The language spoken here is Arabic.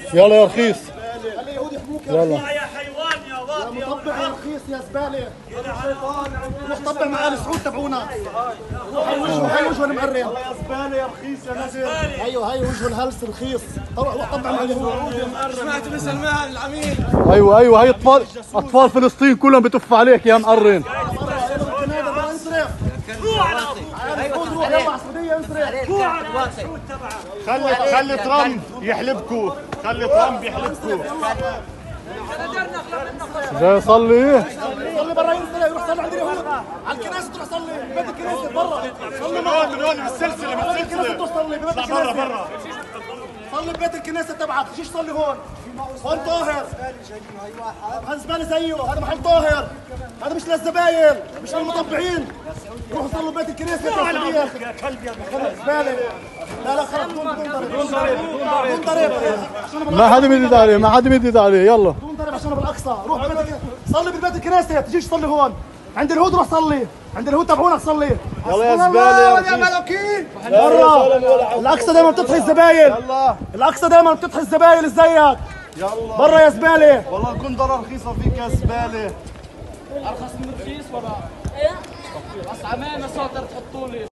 يلا يا رخيص. خلي يهود يحموك يلا يا حيوان يا واطي يا مطبع يا رخيص يا زباله. روح طبع مع ال سعود تبعونا. هاي وجهه المقرن. يا زباله يا رخيص يا نزل. هاي وجهه الهلس رخيص. روح طبع مع اليهود. سمعت بسلمان العميل. ايوه هي اطفال فلسطين كلهم بتف عليك يا مقرن. خلي ترامب يحلبكوا. خلي ترامب يحلبكوا. جاي يصلي. صلي برا ينزل يروح صلي عند اليهود. على الكنيسه تروح صلي ببيت الكنيسه برا. صلي من هون بالسلسله الكنيسه تروح صلي ببيت الكنيسه. برا صلي ببيت الكنيسه تبعك. تجيش صلي هون. هون طاهر. هذا زباله زيه. هذا محل طاهر. هذا مش للزباين مش للمطبعين. روحوا صلوا ببيت الكنيسه يا كلب يا زباله. لا خلص دون ضرب. ما حدا بيدد عليه يلا دون ضرب عشان بالاقصى. روح ببيت الكنيسه صلي ببيت الكنيسه. تجيش تصلي هون عند اليهود. روح صلي عند اليهود تبعونك صلي. يلا يا زباله يا ملوكين. برا الاقصى دائما بتضحي الزباين. الاقصى دائما بتضحي الزباين اللي زيك. يلا برا يا زباله. والله الكندره رخيصه فيك يا زباله. ارخص من رخيص ولا ايه؟ بس عمامه صوتر تحطوا لي